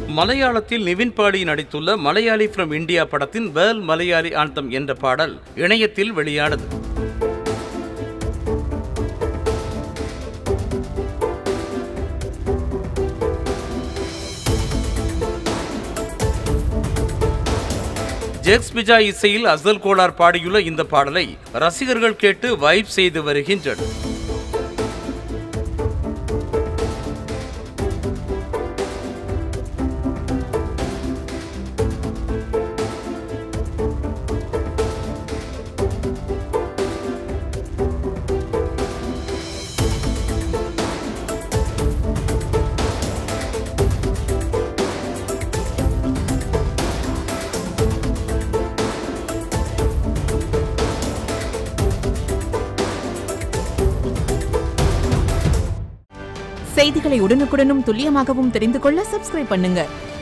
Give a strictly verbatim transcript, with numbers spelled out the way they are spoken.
மலையாளத்தில் நிவின் பாடி நடித்துள்ள Malayali from India படத்தின் வேர்ல் மலையாளி ஆந்தம் என்ற பாடல் இணையத்தில் வெளியானது. ஜெக்ஸ் பிஜா இசையில் அசல் கோலார் பாடியுள்ள இந்த பாடலை ரசிகர்கள் கேட்டு வைப் செய்து வருகின்றனர். செய்திகளை உடனுக்குடனும் துல்லியமாகவும் தெரிந்து கொள்ள சப்ஸ்கிரைப் பண்ணுங்க.